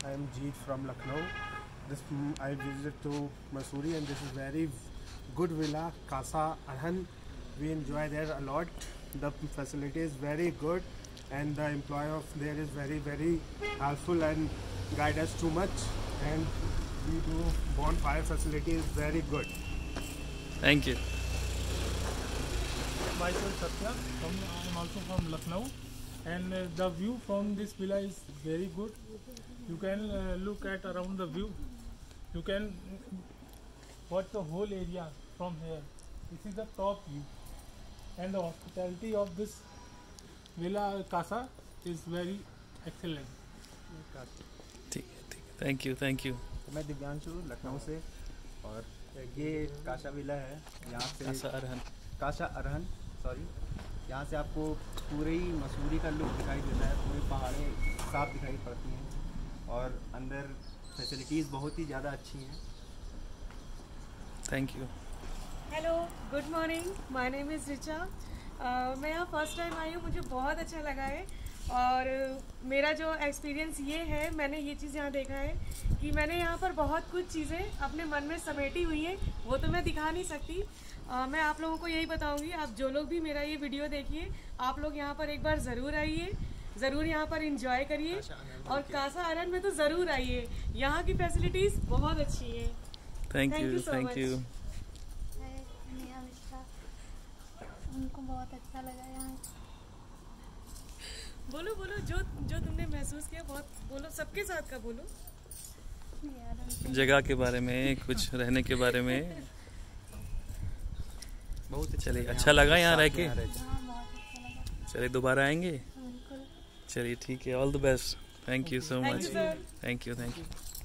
I am Jeet from Lucknow. I visited to Mussoorie and this is very good villa, Casa Arhan. We enjoy there a lot. The facility is very good and the employee of there is very helpful and guide us too much, and we do bonfire facility is very good. Thank you. Myself Satya, I am also from Lucknow, and the view from this villa is very good. You can look at around the view. You can watch the whole area from here. This is the top view, and the hospitality of this villa Casa is very excellent. ठीक है, thank you. मैं दिव्यांशु लखनऊ से, और ये काशा villa है। यहाँ से काशा Arhan sorry, यहाँ से आपको पूरी मसूरी का लुक दिखाई देता है। पूरी पहाड़ें साफ दिखाई पड़ती हैं और अंदर फैसिलिटीज़ बहुत ही ज़्यादा अच्छी हैं। Thank you. Hello, good morning, my name is Richa. मैं यहाँ फर्स्ट टाइम आई हूँ, मुझे बहुत अच्छा लगा है। और मेरा जो एक्सपीरियंस ये है, मैंने ये चीज़ यहाँ देखा है कि मैंने यहाँ पर बहुत कुछ चीज़ें अपने मन में समेटी हुई हैं, वो तो मैं दिखा नहीं सकती। मैं आप लोगों को यही बताऊँगी, आप जो लोग भी मेरा ये वीडियो देखिए, आप लोग यहाँ पर एक बार ज़रूर आइए, ज़रूर यहाँ पर इंजॉय करिए, और कासा अरहन में तो ज़रूर आइए। यहाँ की फैसिलिटीज़ बहुत अच्छी हैं। Thank you. उनको बहुत अच्छा लगा यहाँ। बोलो जो तुमने महसूस किया, बहुत बोलो, सबके साथ का बोलो। जगह के बारे में, कुछ रहने के बारे में। बहुत चलिए, अच्छा लगा यहाँ रह के। बहुत अच्छा लगा। चलिए, दोबारा आएंगे। बिल्कुल। चलिए, ठीक है, all the best. Thank you so much. Thank you sir. Thank you.